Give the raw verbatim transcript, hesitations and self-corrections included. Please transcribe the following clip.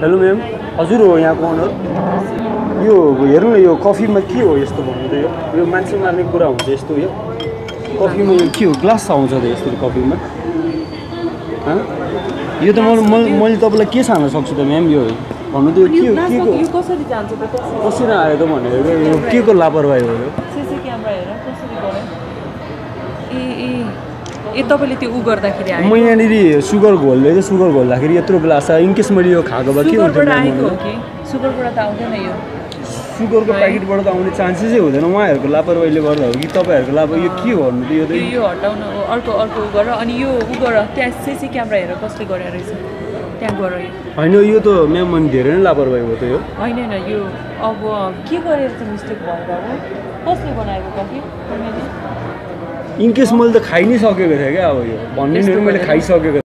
hello ma'am हजुर हो यहाँको ओनर यो हेर्नु न यो कफीमा के हो यस्तो भन्नु त यो यो मान्छे मार्ने कुरा हुन्छ यस्तो यो कफीमा यो के हो ग्लास आउँछ त यस्तो कफीमा यो त मैले मैले तपाईँलाई के छान्न सक्छु त म्याम यो भन्नु त यो के हो के को कसरी जान्छ त कसरी आयो त भनेर यो के को लापरवाही हो यो सीसी क्यामेरा हेर कसरी गरे ए ए ए तपाईले त्यो उ गर्दाखेरि आयो म यहाँनिर सुगर घोल्दै थिएँ सुगर घोल्दाखेरि यत्रो ग्लास आयो इनकेस मैले यो खाएको भए के हुन्थ्यो सुगरबाट त आउँदैन यो सुगरको प्याकेटबाट त आउने चान्सेसै हुँदैन उहाँहरूको लापरवाहीले गर्दा हो कि तपाईँहरूको लापरवाही यो के गर्नु त यो त यो हटाउन अर्को अर्को उ गर अनि यो उ गर त्यहाँ सीसी क्यामेरा हेर कसले गरे रहेछ त्यहाँ गर होइन यो त म्याम मैले धेरै नै लापरवाही हो त यो होइन होइन यो अब के गरेर चाहिँ मिस्टेक भयो अब कसले बनाएको कफी इनकेस मैले त खाइ नै सकेको थिएँ क्या अब यो भन्ने मैले खाइसकेको